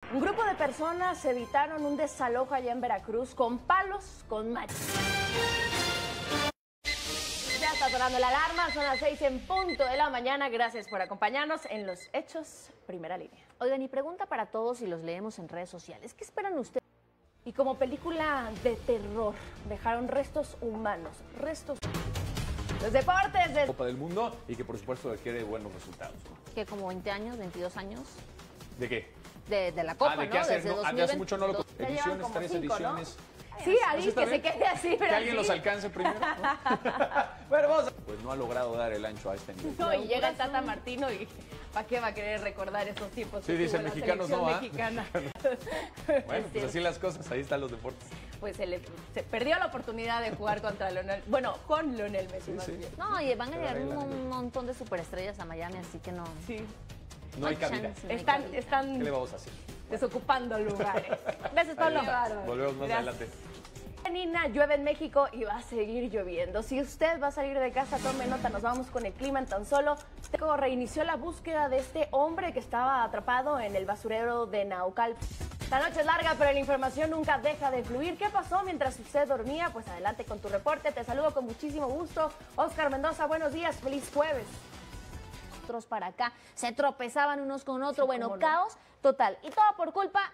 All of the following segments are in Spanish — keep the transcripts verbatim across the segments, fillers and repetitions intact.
Un grupo de personas evitaron un desalojo allá en Veracruz con palos con machos. Ya está sonando la alarma, son las seis en punto de la mañana. Gracias por acompañarnos en Los Hechos Primera Línea. Oigan, y pregunta para todos y los leemos en redes sociales. ¿Qué esperan ustedes? Y como película de terror, dejaron restos humanos, restos... Los deportes de... Copa del Mundo y que por supuesto requiere buenos resultados. Que como veinte años, veintidós años. ¿De qué? De, de la Copa, ah, ¿de ¿no? qué hacer? Desde No, dos mil veinte, hace mucho no lo... Ya llevan Ediciones, como tres cinco, ¿no? ediciones. Sí, Alice, que se quede así, pero Que alguien así. los alcance primero, ¿no? Bueno, vamos a... Pues no ha logrado dar el ancho a este nivel. No, y llega el Tata Martino y ¿para qué va a querer recordar esos tiempos? Sí, que dicen tuvo la mexicanos no, ¿ah? mexicana. Bueno, pues así las cosas, ahí están los deportes. Pues se, le, se perdió la oportunidad de jugar contra Lionel, bueno, con Lionel Messi Sí, más sí. bien. No, y van a Pero llegar un, arreglan. un montón de superestrellas a Miami, así que no. Sí. No hay cabida. chance, no hay Están, cabida. ¿Qué están le vamos a hacer? desocupando lugares. Gracias, Pablo. Qué bárbaro. Volvemos más Gracias. adelante. Nina, llueve en México y va a seguir lloviendo. Si usted va a salir de casa, tome nota, nos vamos con el clima en tan solo. México reinició la búsqueda de este hombre que estaba atrapado en el basurero de Naucalpan. La noche es larga, pero la información nunca deja de fluir. ¿Qué pasó mientras usted dormía? Pues adelante con tu reporte. Te saludo con muchísimo gusto. Oscar Mendoza, buenos días. Feliz jueves. Otros para acá, se tropezaban unos con otros, Sí, bueno, cómo no. caos total. Y todo por culpa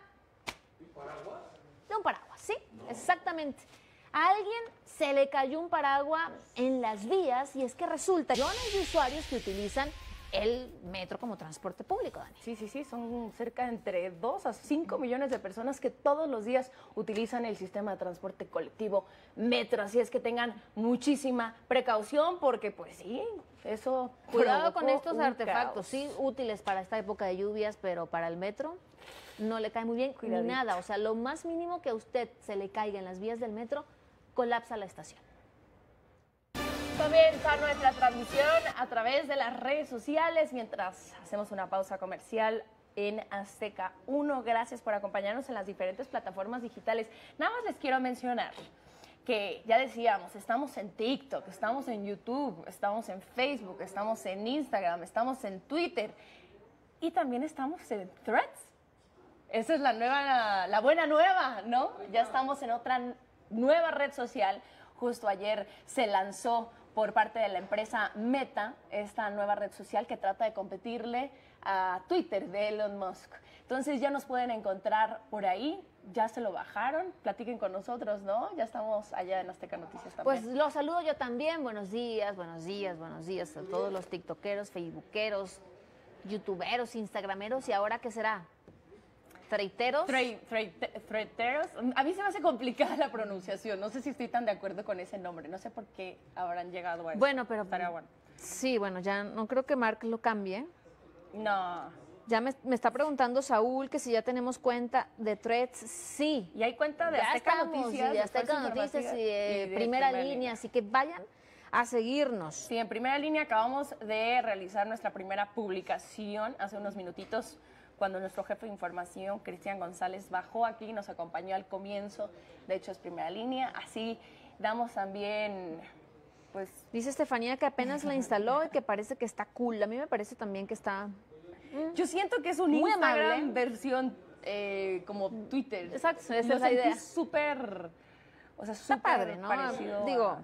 de un paraguas, ¿sí? Exactamente. A alguien se le cayó un paraguas en las vías y es que resulta que millones de usuarios que utilizan el metro como transporte público, Dani. Sí, sí, sí, son cerca de entre dos a cinco millones de personas que todos los días utilizan el sistema de transporte colectivo Metro, así es que tengan muchísima precaución porque pues sí, eso Cuidado con provocó estos un artefactos, caos. sí, útiles para esta época de lluvias, pero para el metro no le cae muy bien Cuidadito. ni nada. O sea, lo más mínimo que a usted se le caiga en las vías del metro, colapsa la estación. Comienza nuestra transmisión a través de las redes sociales mientras hacemos una pausa comercial en Azteca uno. Gracias por acompañarnos en las diferentes plataformas digitales. Nada más les quiero mencionar que ya decíamos, estamos en TikTok, estamos en YouTube, estamos en Facebook, estamos en Instagram, estamos en Twitter y también estamos en Threads. Esa es la nueva, la buena nueva, ¿no? Ya estamos en otra nueva red social. Justo ayer se lanzó por parte de la empresa Meta esta nueva red social que trata de competirle a Twitter de Elon Musk. Entonces ya nos pueden encontrar por ahí, ya se lo bajaron, platiquen con nosotros, ¿no? Ya estamos allá en Azteca Noticias Pues también. los saludo yo también. Buenos días, buenos días, buenos días a todos los tiktokeros, facebookeros, youtuberos, instagrameros y ahora ¿qué será? ¿Treiteros? Tre- tre- Treteros. A mí se me hace complicada la pronunciación. No sé si estoy tan de acuerdo con ese nombre. No sé por qué habrán llegado a eso. Bueno, pero Estaría bueno. sí, bueno, ya no creo que Mark lo cambie. No. Ya me, me está preguntando Saúl que si ya tenemos cuenta de Threads. Sí. Y hay cuenta de Ya Azteca estamos, Noticias. y de Azteca Fuerza Noticias y Informativa de, y de primera, línea, así que vayan a seguirnos. Sí, en primera línea acabamos de realizar nuestra primera publicación hace unos minutitos cuando nuestro jefe de información, Cristian González, bajó aquí y nos acompañó al comienzo. De hecho, es primera línea. Así damos también, pues... Dice Estefanía que apenas la instaló y que parece que está cool. A mí me parece también que está... Yo siento que es un Muy Instagram amable. versión eh, como Twitter. Exacto, esa es Lo la sentí idea. súper, o sea, Está súper padre, ¿no? parecido a- Digo,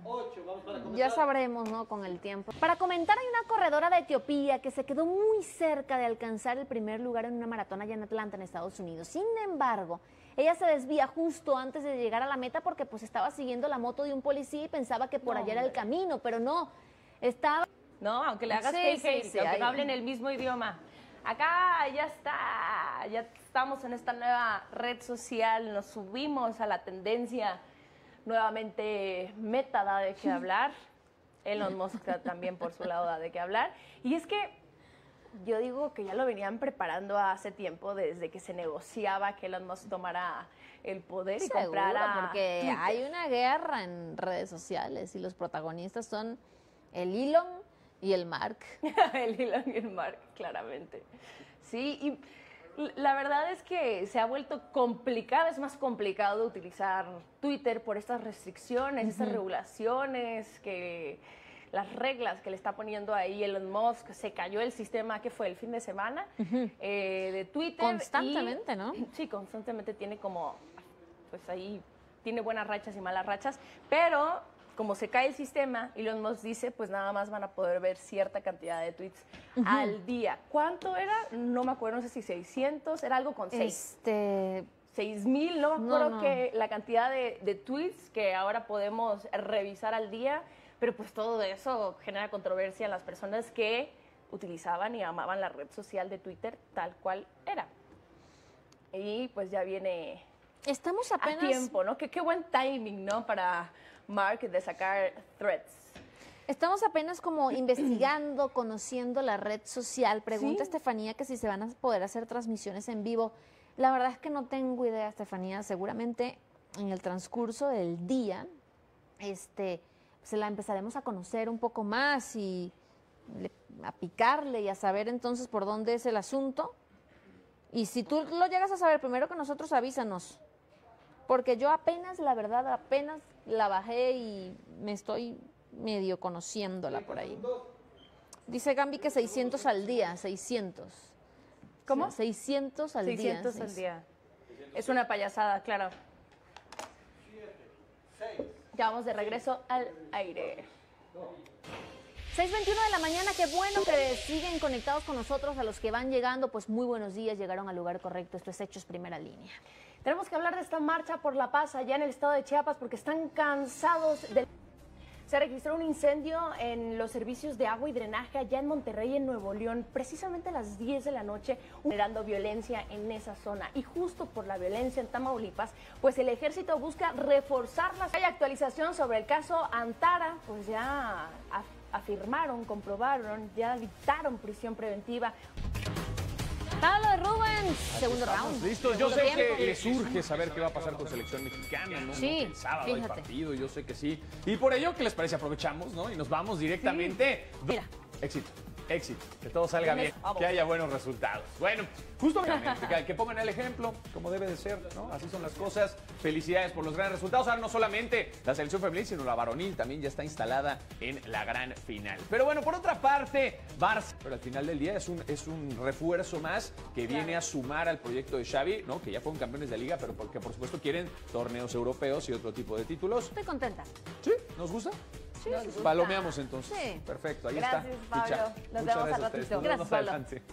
ya sabremos, ¿no? Con el tiempo. Para comentar, hay una corredora de Etiopía que se quedó muy cerca de alcanzar el primer lugar en una maratón allá en Atlanta, en Estados Unidos. Sin embargo, ella se desvía justo antes de llegar a la meta porque pues estaba siguiendo la moto de un policía y pensaba que por No, allá era el hombre. camino, pero no, estaba... No, aunque le hagas Sí, hey, sí, hey, sí, aunque ahí. no hablen el mismo idioma. Acá ya está, ya estamos en esta nueva red social, nos subimos a la tendencia, nuevamente Meta da de qué hablar, Elon Musk también por su lado da de qué hablar. Y es que yo digo que ya lo venían preparando hace tiempo, desde que se negociaba que Elon Musk tomara el poder y Seguro, comprara porque Twitter. hay una guerra en redes sociales y los protagonistas son el Elon y el Mark. El Elon y el Mark, claramente. Sí, y la verdad es que se ha vuelto complicado, es más complicado utilizar Twitter por estas restricciones, estas regulaciones que las reglas que le está poniendo ahí Elon Musk. Se cayó el sistema, que fue el fin de semana, uh-huh. eh, de Twitter. Constantemente, y, ¿no? Sí, constantemente tiene como, pues ahí, tiene buenas rachas y malas rachas, pero como se cae el sistema, Elon Musk dice, pues nada más van a poder ver cierta cantidad de tweets uh-huh. al día. ¿Cuánto era? No me acuerdo, no sé si seiscientos, era algo con seis. Este... seis mil, no me acuerdo no, no. que la cantidad de, de tweets que ahora podemos revisar al día, pero pues todo eso genera controversia en las personas que utilizaban y amaban la red social de Twitter tal cual era. Y pues ya viene Estamos apenas... a tiempo, ¿no? Qué, qué buen timing, ¿no? Para Mark de sacar Threads. Estamos apenas como investigando, conociendo la red social. Pregunta ¿Sí? Estefanía que si se van a poder hacer transmisiones en vivo. La verdad es que no tengo idea, Estefanía. Seguramente en el transcurso del día este, se la empezaremos a conocer un poco más y le, a picarle y a saber entonces por dónde es el asunto. Y si tú lo llegas a saber primero que nosotros, avísanos. Porque yo apenas, la verdad, apenas la bajé y me estoy medio conociéndola por ahí. Dice Gambi que seiscientos al día, seiscientos. ¿Cómo? seiscientos al seiscientos día. al día. Es una payasada, claro. Ya vamos de regreso al aire. seis veintiuno de la mañana, qué bueno que siguen conectados con nosotros. A los que van llegando, pues muy buenos días, llegaron al lugar correcto. Esto es Hechos Primera Línea. Tenemos que hablar de esta marcha por la paz allá en el estado de Chiapas porque están cansados de... Se registró un incendio en los servicios de agua y drenaje allá en Monterrey, en Nuevo León, precisamente a las diez de la noche, generando violencia en esa zona. Y justo por la violencia en Tamaulipas, pues el ejército busca reforzarlas. Hay actualización sobre el caso Antara, pues ya afirmaron, comprobaron, ya dictaron prisión preventiva. Pablo Rubens, segundo round. Listo, yo sé que les urge saber qué va a pasar con selección mexicana, ¿no? Sí, el sábado fíjate. hay partido, yo sé que sí. Y por ello, ¿qué les parece? Aprovechamos, ¿no? Y nos vamos directamente. Sí. Mira. Éxito, éxito, que todo salga bien, que haya buenos resultados. Bueno, justamente, que, que pongan el ejemplo, como debe de ser, ¿no? Así son las cosas. Felicidades por los grandes resultados. Ahora no solamente la selección femenil, sino la varonil también ya está instalada en la gran final. Pero bueno, por otra parte, Barça, pero al final del día es un, es un refuerzo más que viene claro. a sumar al proyecto de Xavi, ¿no? Que ya fueron campeones de liga, pero porque por supuesto quieren torneos europeos y otro tipo de títulos. Estoy contenta. ¿Sí? ¿Nos gusta? Sí, palomeamos entonces. Sí. Perfecto, ahí gracias, está. Pablo. Ficha. Nos Muchas vemos gracias al ratito. Nos Gracias, vemos Pablo. adelante.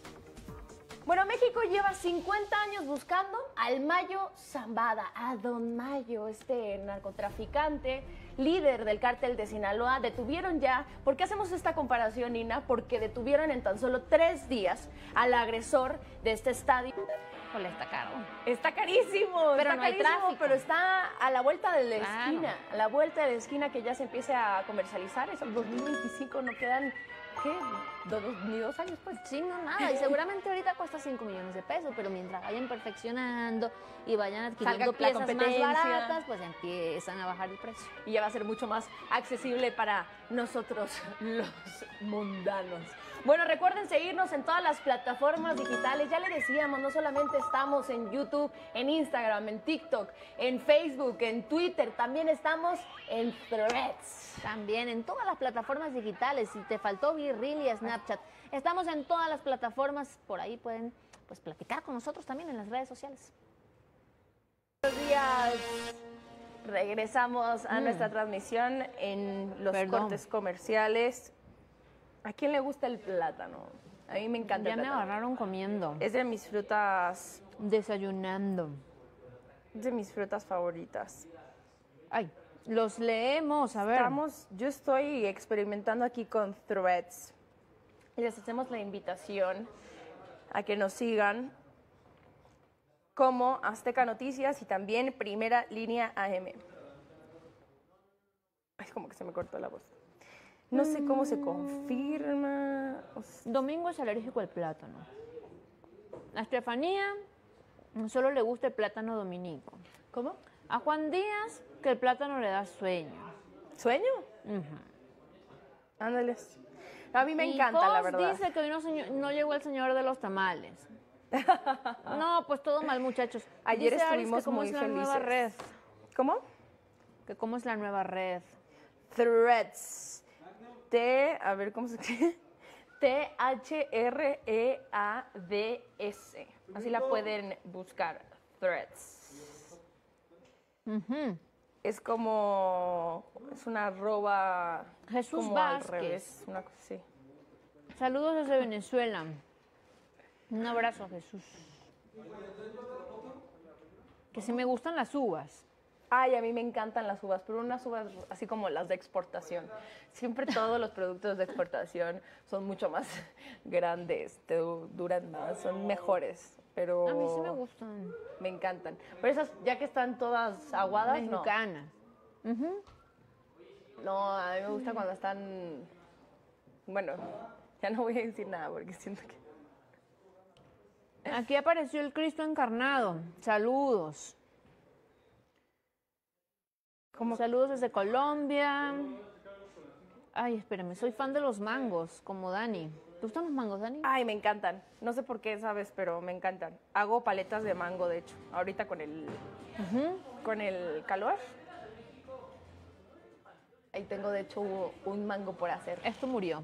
Bueno, México lleva cincuenta años buscando al Mayo Zambada, a Don Mayo, este narcotraficante, líder del cártel de Sinaloa. Detuvieron ya, ¿por qué hacemos esta comparación, Nina? Porque detuvieron en tan solo tres días al agresor de este estadio. Híjole, está caro. Está carísimo, pero está no hay carísimo, tráfico. Pero está a la vuelta de la Claro. esquina, a la vuelta de la esquina que ya se empiece a comercializar. Eso, dos mil veinticinco no quedan, ¿qué? Dos, ni dos años, pues. Sí, no, nada. Y seguramente ahorita cuesta cinco millones de pesos, pero mientras vayan perfeccionando y vayan adquiriendo Salga la piezas más competencia. baratas, pues empiezan a bajar el precio. Y ya va a ser mucho más accesible para nosotros los mundanos. Bueno, recuerden seguirnos en todas las plataformas digitales. Ya le decíamos, no solamente estamos en YouTube, en Instagram, en TikTok, en Facebook, en Twitter, también estamos en Threads. También en todas las plataformas digitales. Si te faltó Virril y Snapchat, estamos en todas las plataformas. Por ahí pueden pues platicar con nosotros también en las redes sociales. Buenos días. Regresamos a Mm. nuestra transmisión en los Perdón. cortes comerciales. ¿A quién le gusta el plátano? A mí me encanta Ya el me plátano. agarraron comiendo, Es de mis frutas, desayunando. es de mis frutas favoritas. Ay, los leemos, a ver. Estamos, yo estoy experimentando aquí con Threads. Y les hacemos la invitación a que nos sigan como Azteca Noticias y también Primera Línea A M. Es como que se me cortó la voz. No sé cómo se confirma. O sea, Domingo es alérgico al plátano. A Estefanía solo le gusta el plátano dominico. ¿Cómo? A Juan Díaz que el plátano le da sueño. ¿Sueño? Ujú. Ándales. A mí me Y encanta, la Fox verdad. dice que hoy no, señor- no llegó el señor de los tamales. No, pues todo mal, muchachos. Ayer Dice Aris estuvimos que cómo muy es la nueva felices. red. ¿Cómo? Que cómo es la nueva red. Threads. T, a ver cómo se escribe. T H R E A D S. Así la pueden buscar. Threads. Ujú. Es como. Es una arroba. Jesús como al Vázquez. revés. Una cosa así. Saludos desde Venezuela. Un abrazo, Jesús. Que si me gustan las uvas. Ay, a mí me encantan las uvas, pero unas uvas así como las de exportación. Siempre todos los productos de exportación son mucho más grandes, te du- duran más, son mejores, pero A mí sí me gustan. me encantan. Pero esas, ya que están todas aguadas, no. Mexicanas. Ujú. No, a mí me gusta cuando están... Bueno, ya no voy a decir nada porque siento que... Aquí apareció el Cristo encarnado. Saludos. ¿Cómo? Saludos desde Colombia. Ay, espérame, soy fan de los mangos, como Dani. ¿Te gustan los mangos, Dani? Ay, me encantan. No sé por qué, sabes, pero me encantan. Hago paletas de mango, de hecho, ahorita con el, Ujú. con el calor. Ahí tengo, de hecho, un mango por hacer. Esto murió.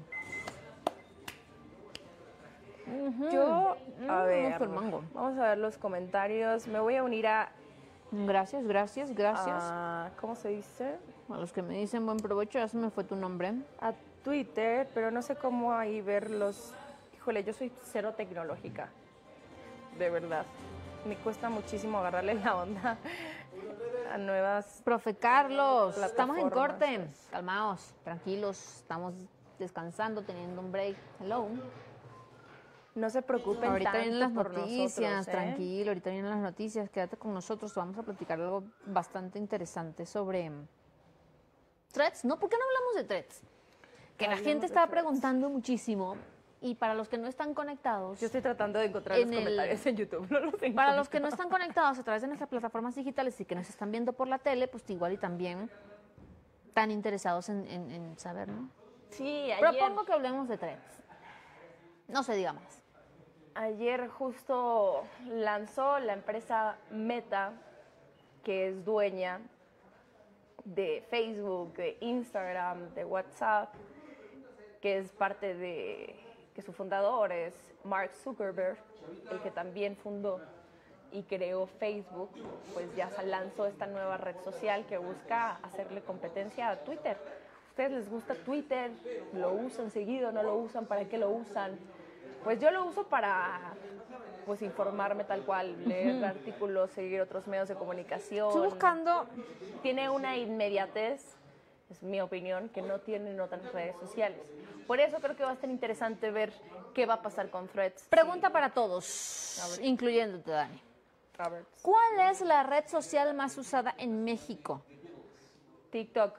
Yo, a Mm, ver, me gusta el mango. vamos a ver los comentarios. Me voy a unir a, Gracias, gracias, gracias. a- ¿cómo se dice? A los que me dicen buen provecho, ya se me fue tu nombre. A Twitter, pero no sé cómo ahí ver los... Híjole, yo soy cero tecnológica, de verdad. Me cuesta muchísimo agarrarle la onda a nuevas... Profe Carlos, estamos en Plataformas. corte. Calmaos, tranquilos, estamos descansando, teniendo un break. Hello. No se preocupen Ahorita tanto vienen las por noticias, nosotros, ¿eh? tranquilo, ahorita vienen las noticias, quédate con nosotros, vamos a platicar algo bastante interesante sobre Threads. No, ¿por qué no hablamos de Threads? Que la Hablemos gente de estaba Threads. preguntando muchísimo y para los que no están conectados, Yo estoy tratando de encontrar En los el- comentarios en YouTube, no los encuentro. para los que no están conectados a través de nuestras plataformas digitales y que nos están viendo por la tele, pues igual y también tan interesados en, en- en saber, ¿no? Sí, ayer... Propongo que hablemos de Threads. No se diga más. Ayer justo lanzó la empresa Meta, que es dueña de Facebook, de Instagram, de WhatsApp, que es parte de, que su fundador es Mark Zuckerberg, el que también fundó y creó Facebook, pues ya se lanzó esta nueva red social que busca hacerle competencia a Twitter. ¿A ustedes les gusta Twitter? ¿Lo usan seguido? ¿No lo usan? ¿Para qué lo usan? Pues yo lo uso para pues informarme tal cual, leer artículos, seguir otros medios de comunicación. Estoy buscando Tiene una inmediatez, es mi opinión, que no tienen otras redes sociales. Por eso creo que va a estar interesante ver qué va a pasar con Threads. pregunta para todos, incluyéndote, Dani. A ver, ¿Cuál es la red social más usada en México? TikTok,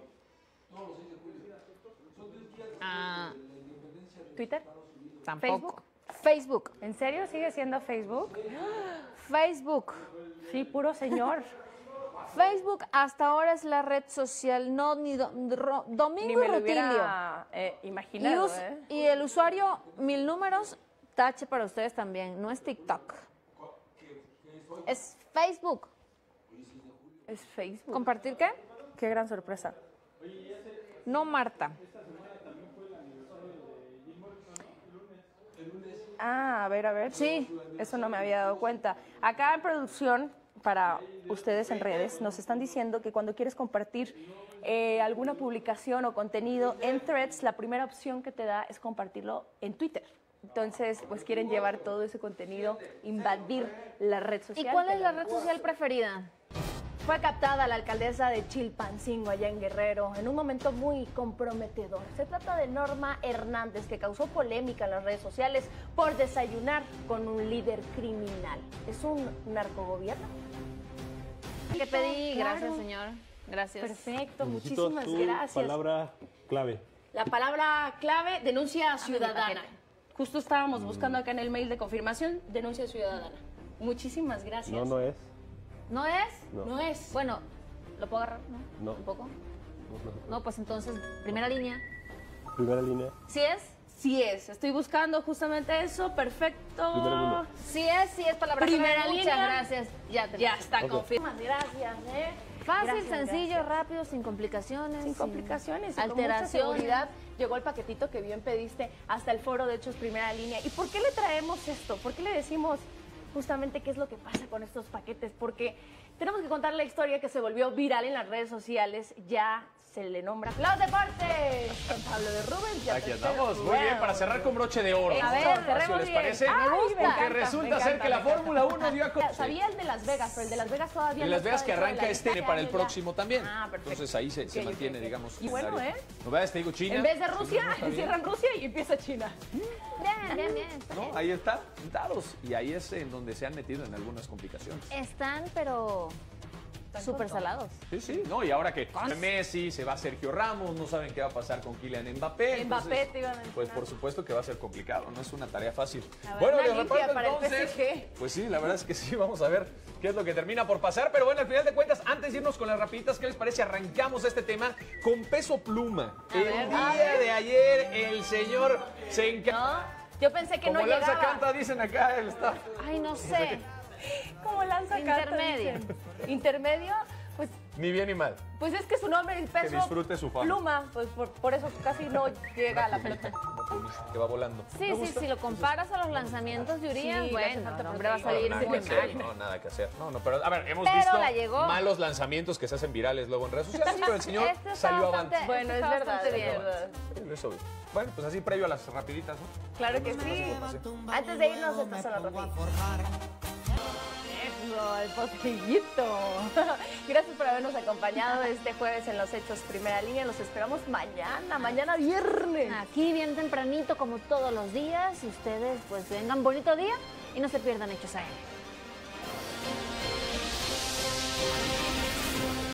Ah, Twitter. tampoco. Facebook. Facebook. ¿En serio sigue siendo Facebook? Facebook. Sí, puro señor. Facebook hasta ahora es la red social, no ni do- ro- Ni Domingo me lo Rutilio. hubiera eh, Y, imaginado, us- ¿eh? y el usuario mil números, tache para ustedes también, no es TikTok. Es Facebook. Es Facebook. ¿Compartir qué? Qué gran sorpresa. No, Marta. Ah, a ver, a ver. Sí. Eso no me había dado cuenta. Acá en producción, para ustedes en redes, nos están diciendo que cuando quieres compartir eh, alguna publicación o contenido en Threads, la primera opción que te da es compartirlo en Twitter. Entonces, pues quieren llevar todo ese contenido, invadir la red social. ¿Y cuál que es la red social preferida? Fue captada la alcaldesa de Chilpancingo, allá en Guerrero, en un momento muy comprometedor. Se trata de Norma Hernández, que causó polémica en las redes sociales por desayunar con un líder criminal. ¿Es un narcogobierno? ¿Qué pedí? Claro. Gracias, señor. Gracias. Perfecto, Necesito muchísimas tu gracias. palabra clave. La palabra clave, denuncia ciudadana. paquete. Justo estábamos buscando acá en el mail de confirmación, denuncia ciudadana. Muchísimas gracias. No, no es. ¿No es? No. No es. Bueno, ¿lo puedo agarrar? ¿No? No. ¿Un poco? No, pues entonces, primera línea. Primera línea. ¿Sí es? Sí es, estoy buscando justamente eso, perfecto. Primera línea. Sí es, sí es palabra Primera clave. línea. Muchas gracias. Ya, te Ya está Ok. confirmado. Gracias, ¿eh? Fácil, Gracias, sencillo, gracias. rápido, sin complicaciones. Sin complicaciones, y con mucha alteraciones. seguridad. llegó el paquetito que bien pediste hasta el foro de Hechos Primera Línea. ¿Y por qué le traemos esto? ¿Por qué le decimos justamente qué es lo que pasa con estos paquetes? Porque tenemos que contar la historia que se volvió viral en las redes sociales. Ya se le nombra Los Deportes con Pablo de Rubens. Aquí andamos, muy bien, para cerrar con broche de oro. A ver, ¿Así cerremos les bien. parece? Ay, me Porque encanta, resulta me encanta, ser que la me encanta. Fórmula uno dio a conocer. Sabía el de Las Vegas, pero el de Las Vegas todavía En no Las Vegas está que dentro de arranca la este lista. para el Ya, ya. próximo también. Ah, perfecto. Entonces ahí se, se Ok, mantiene, ok, ok. digamos. Y bueno, calendario. ¿eh? Novedades, te digo, China. En vez de Rusia, Está bien. cierran Rusia y empieza China. Bien, bien, bien. está bien. No, ahí está, sentados. Y ahí es en donde se han metido en algunas complicaciones. Están, pero súper salados. Sí, sí, no, y ahora que Messi, se va Sergio Ramos, no saben qué va a pasar con Kylian Mbappé. Mbappé entonces, te iban a mencionar. Pues por supuesto que va a ser complicado, no es una tarea fácil. A ver, Bueno, una de limpia reparto para el P entonces, S G. pues sí, la verdad es que sí, vamos a ver qué es lo que termina por pasar, pero bueno, al final de cuentas, antes de irnos con las rapiditas, ¿qué les parece? Arrancamos este tema con Peso Pluma. A el ver, día a ver. de ayer, el señor se encargó. No, yo pensé que Como no lanza llegaba. canta, dicen acá el staff. Ay, no sé. Como lanza canta, Intermedio. dicen. Intermedio, pues, Ni bien ni mal. pues es que su nombre es Peso disfrute su fama. Pluma, pues por, por eso casi no llega a la pelota. Una plumita que va volando. Sí, sí, si lo comparas a los lanzamientos de Urias, Sí, le hace bueno, falta el hombre va a proteína. salir nada muy que hacer, mal. no, nada que hacer. No, no, pero a ver, hemos Pero visto la llegó. malos lanzamientos que se hacen virales luego en redes sociales, pero el señor Este está salió bastante- avante. Bueno, Está es verdad, bastante es bien. verdad. Sí, eso vi. Bueno, pues así previo a las rapiditas, ¿no? Claro que sí. Antes de irnos, estas son las rapiditas. Eso, el postillito. Gracias por habernos acompañado este jueves en Los Hechos Primera Línea. Los esperamos mañana, mañana viernes. Aquí bien tempranito como todos los días y ustedes pues vengan bonito día y no se pierdan Hechos A M.